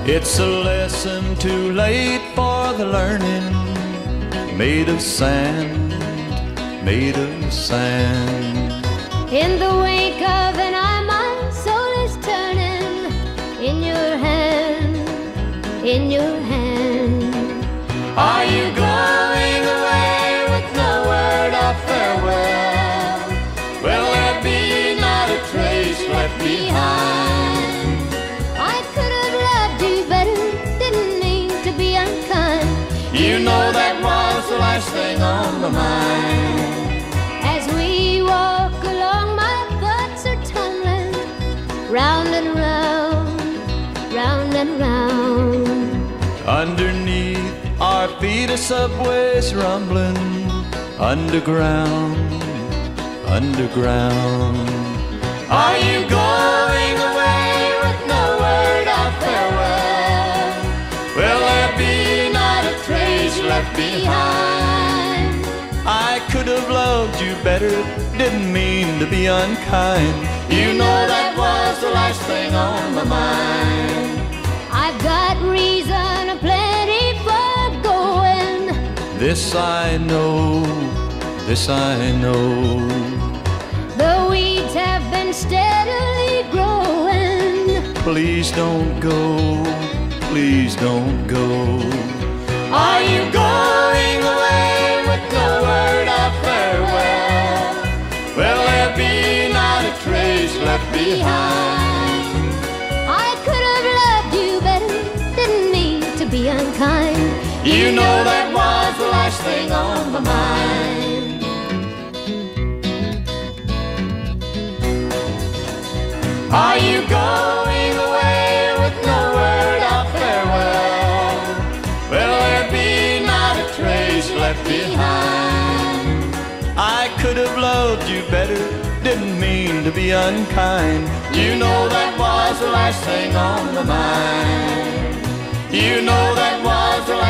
It's a lesson too late for the learning, made of sand, made of sand. In the wake of an eye, my soul is turning. In your hand, in your hand. Are you going away with no word of farewell? Will there be not a trace left behind? I could have loved you better, didn't mean to be unkind. You know that was the last thing on my mind. As we walk along, my thoughts are tumbling round and round, round and round. Underneath our feet a subway's rumbling, underground, underground. Are you going away with no word of farewell? Will there be not a trace left behind? I could have loved you better, didn't mean to be unkind. You know that was the last thing on my mind. I've got reason aplenty for going. This I know, this I know. The weeds have been steadily growing. Please don't go, please don't go. Are you going away with no word of farewell? Will there be not a trace left behind? I could have loved you better, didn't mean to be unkind. You know that was the last thing on my mind. Are you going away with no word of farewell? Will there be not a trace left behind? I could have loved you better, didn't mean to be unkind. You know that was the last thing on my mind. You know that was the